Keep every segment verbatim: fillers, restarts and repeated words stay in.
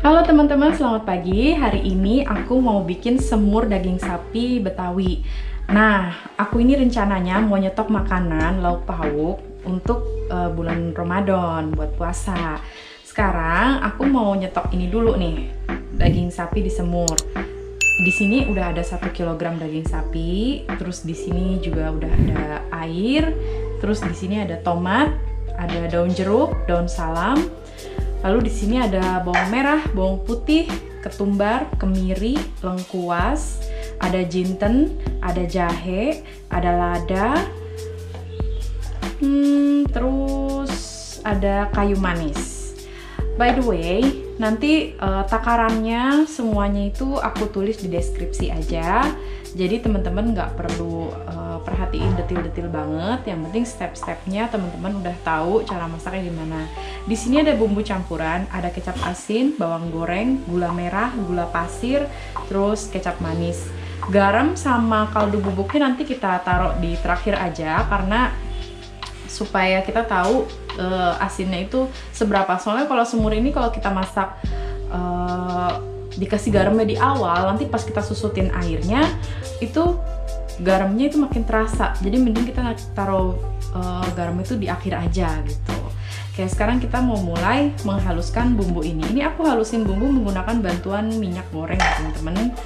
Halo teman-teman, selamat pagi. Hari ini aku mau bikin semur daging sapi Betawi. Nah, aku ini rencananya mau nyetok makanan lauk pauk untuk uh, bulan Ramadan buat puasa. Sekarang aku mau nyetok ini dulu nih, daging sapi disemur. Di sini udah ada satu kilogram daging sapi, terus di sini juga udah ada air, terus di sini ada tomat, ada daun jeruk, daun salam. Lalu di sini ada bawang merah, bawang putih, ketumbar, kemiri, lengkuas, ada jinten, ada jahe, ada lada, hmm, terus ada kayu manis. By the way, nanti uh, takarannya semuanya itu aku tulis di deskripsi aja. Jadi teman-teman nggak perlu uh, perhatiin detil-detil banget. Yang penting step-stepnya teman-teman udah tahu cara masaknya gimana. Di sini ada bumbu campuran, ada kecap asin, bawang goreng, gula merah, gula pasir, terus kecap manis. Garam sama kaldu bubuknya nanti kita taruh di terakhir aja karena supaya kita tahu uh, asinnya itu seberapa. Soalnya kalau semur ini kalau kita masak uh, dikasih garamnya di awal, nanti pas kita susutin airnya itu garamnya itu makin terasa. Jadi mending kita taruh uh, garam itu di akhir aja gitu. Oke, sekarang kita mau mulai menghaluskan bumbu ini. Ini aku halusin bumbu menggunakan bantuan minyak goreng ya teman-teman.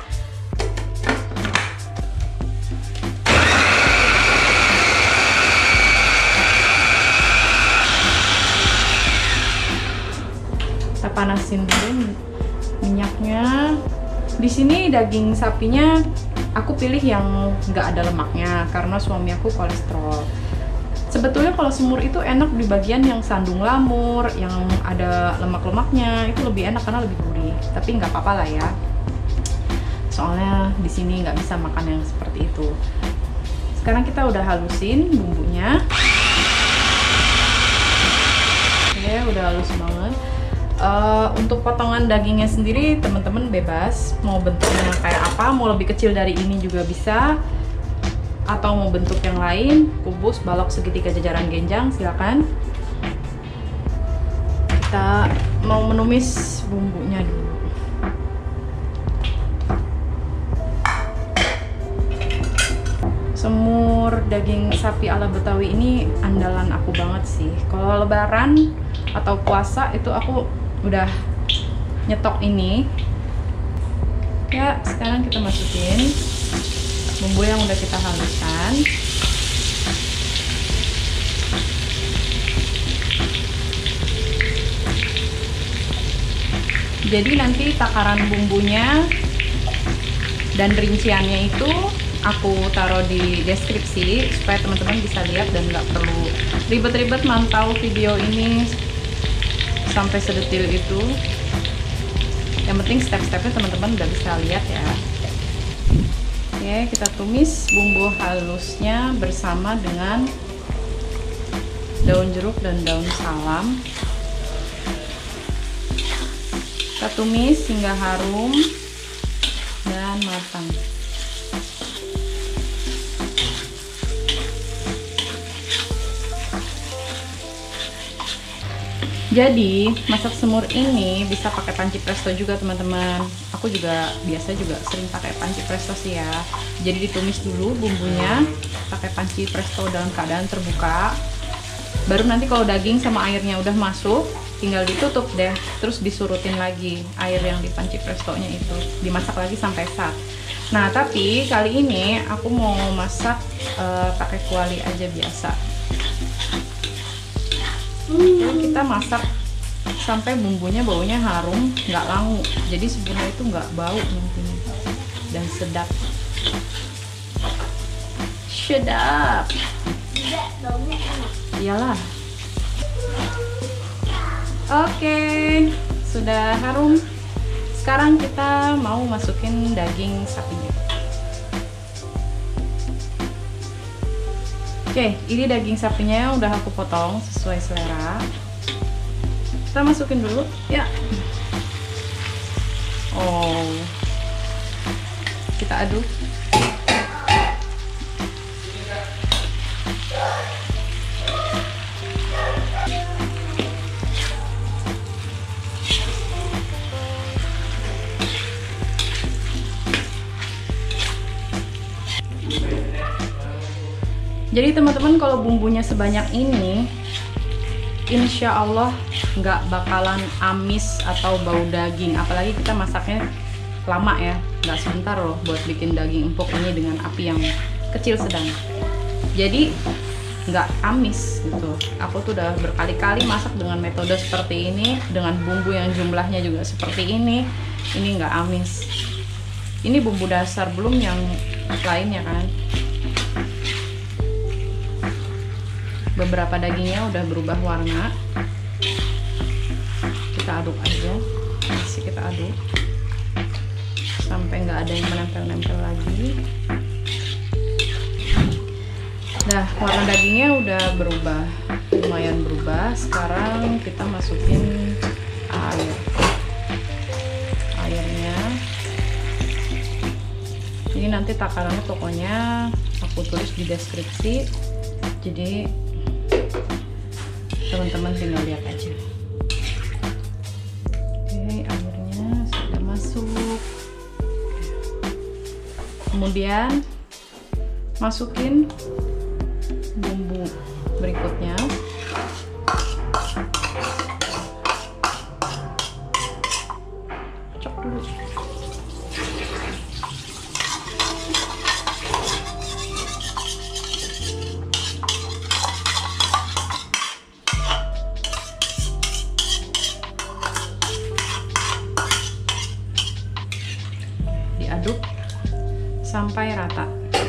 Kita panasin dulu minyaknya. Di sini daging sapinya aku pilih yang nggak ada lemaknya karena suami aku kolesterol. Sebetulnya kalau semur itu enak di bagian yang sandung lamur, yang ada lemak-lemaknya, itu lebih enak karena lebih gurih. Tapi nggak apa-apa lah ya. Soalnya di sini nggak bisa makan yang seperti itu. Sekarang kita udah halusin bumbunya. Oke, udah halus banget. Uh, untuk potongan dagingnya sendiri teman-teman bebas mau bentuknya kayak apa, mau lebih kecil dari ini juga bisa atau mau bentuk yang lain, kubus, balok, segitiga, jajaran, genjang, silakan. Kita mau menumis bumbunya dulu. Semur daging sapi ala Betawi ini andalan aku banget sih. Kalau lebaran atau puasa itu aku udah nyetok ini ya. Sekarang kita masukin bumbu yang udah kita haluskan. Jadi nanti takaran bumbunya dan rinciannya itu aku taruh di deskripsi supaya teman-teman bisa lihat dan nggak perlu ribet-ribet mantau video ini sampai sedetil itu. Yang penting step-stepnya teman-teman udah bisa lihat ya. Oke, kita tumis bumbu halusnya bersama dengan daun jeruk dan daun salam. Kita tumis hingga harum dan matang. Jadi masak semur ini bisa pakai panci presto juga teman-teman. Aku juga biasa juga sering pakai panci presto sih ya. Jadi ditumis dulu bumbunya pakai panci presto dalam keadaan terbuka. Baru nanti kalau daging sama airnya udah masuk, tinggal ditutup deh. Terus disurutin lagi air yang di panci prestonya itu. Dimasak lagi sampai sat. Nah tapi kali ini aku mau masak uh, pakai kuali aja biasa. Jadi kita masak sampai bumbunya baunya harum, nggak langu. Jadi sebenarnya itu nggak bau nantinya dan sedap. Sedap. Iyalah. Oke, sudah harum. Sekarang kita mau masukin daging sapinya. Oke, ini daging sapinya udah aku potong sesuai selera. Kita masukin dulu, ya. Oh, kita aduk. Jadi teman-teman kalau bumbunya sebanyak ini, insya Allah nggak bakalan amis atau bau daging. Apalagi kita masaknya lama ya, nggak sebentar loh buat bikin daging empuk ini dengan api yang kecil sedang. Jadi nggak amis gitu. Aku tuh udah berkali-kali masak dengan metode seperti ini, dengan bumbu yang jumlahnya juga seperti ini. Ini nggak amis. Ini bumbu dasar, belum yang lainnya kan. Beberapa dagingnya udah berubah warna. Kita aduk aja, masih kita aduk sampai nggak ada yang menempel-nempel lagi. Nah, warna dagingnya udah berubah, lumayan berubah. Sekarang kita masukin air. Airnya ini nanti takarannya pokoknya aku tulis di deskripsi, jadi teman-teman tinggal lihat aja. Oke, airnya sudah masuk. Kemudian masukin bumbu berikutnya. Cok dulu. Diaduk sampai rata.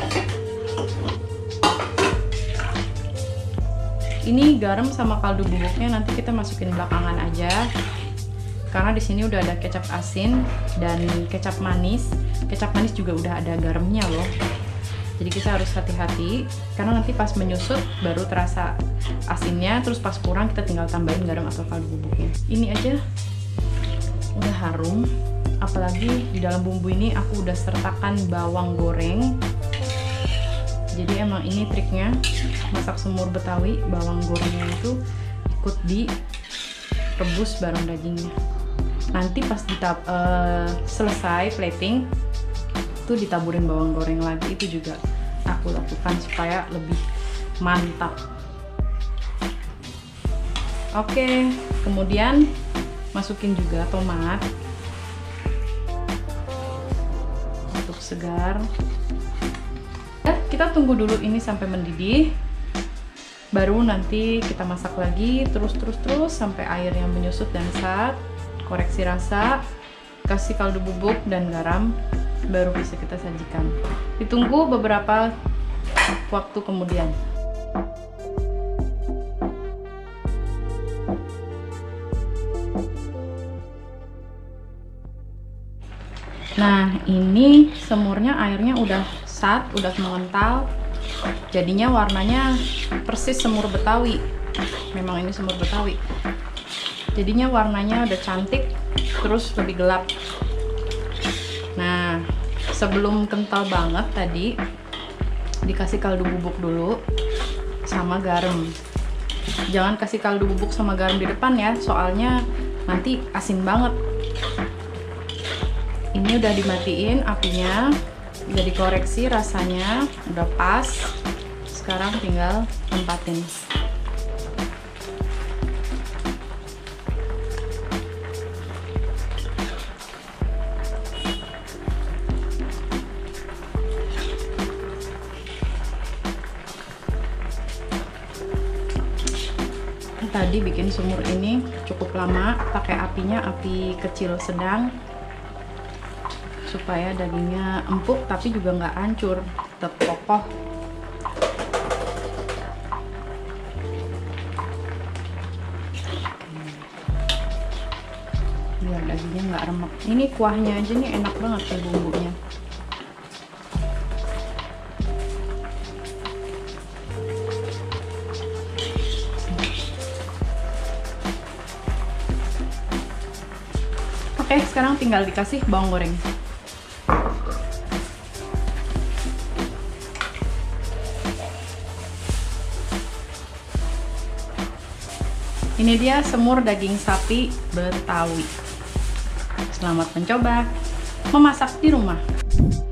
Ini garam sama kaldu bubuknya nanti kita masukin belakangan aja, karena di sini udah ada kecap asin dan kecap manis. Kecap manis juga udah ada garamnya loh. Jadi kita harus hati-hati, karena nanti pas menyusut baru terasa asinnya, terus pas kurang kita tinggal tambahin garam atau kaldu bubuknya. Ini aja udah harum. Apalagi di dalam bumbu ini aku udah sertakan bawang goreng. Jadi emang ini triknya masak semur Betawi, bawang gorengnya itu ikut direbus bareng dagingnya. Nanti pas ditab, uh, selesai plating itu ditaburin bawang goreng lagi. Itu juga aku lakukan supaya lebih mantap. Oke, kemudian masukin juga tomat untuk segar. Ya, kita tunggu dulu ini sampai mendidih, baru nanti kita masak lagi terus terus terus sampai air yang menyusut dan sat. Koreksi rasa, kasih kaldu bubuk dan garam, baru bisa kita sajikan. Ditunggu beberapa waktu kemudian. Nah, ini semurnya airnya udah sat, udah mengental. Jadinya warnanya persis semur Betawi. Memang ini semur Betawi. Jadinya warnanya udah cantik, terus lebih gelap. Nah, sebelum kental banget tadi dikasih kaldu bubuk dulu sama garam. Jangan kasih kaldu bubuk sama garam di depan ya, soalnya nanti asin banget. Ini udah dimatiin apinya, udah dikoreksi rasanya, udah pas. Sekarang tinggal tempatin. Tadi bikin sumur ini cukup lama, pakai apinya api kecil sedang, supaya dagingnya empuk tapi juga nggak hancur, tetap kokoh. Biar dagingnya nggak remek. Ini kuahnya aja nih enak banget ya bumbunya. Oke, sekarang tinggal dikasih bawang goreng. Ini dia semur daging sapi Betawi. Selamat mencoba memasak di rumah.